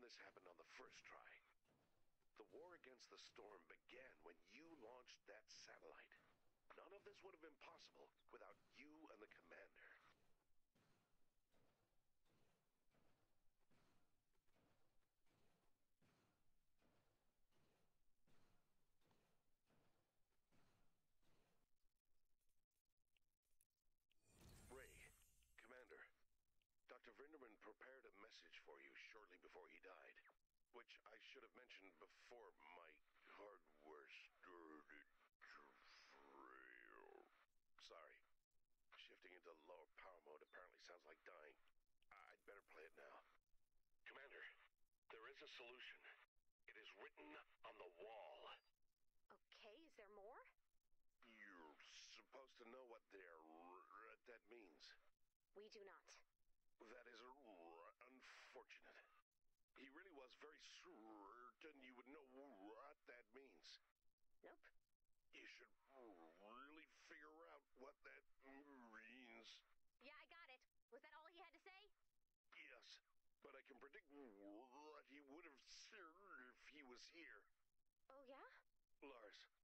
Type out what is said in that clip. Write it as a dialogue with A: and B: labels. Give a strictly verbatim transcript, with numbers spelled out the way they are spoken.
A: this happened on the first try. The war against the storm began when you launched that satellite. None of this would have been possible without you and the commander. Ray, Commander, Doctor Vinderman prepared a message for you shortly before he died, which I should have mentioned before my hardware started to fail. Sorry. Shifting into lower power mode apparently sounds like dying. I'd better play it now. Commander, there is a solution. It is written on the wall.
B: Okay, is there more?
A: You're supposed to know what there that means.
B: We do not.
A: That is unfortunate. He really was very certain you would know what that means.
B: Nope.
A: You should really figure out what that means.
B: Yeah, I got it. Was that all he had to say?
A: Yes, but I can predict what he would have said if he was here.
B: Oh, yeah?
A: Lars,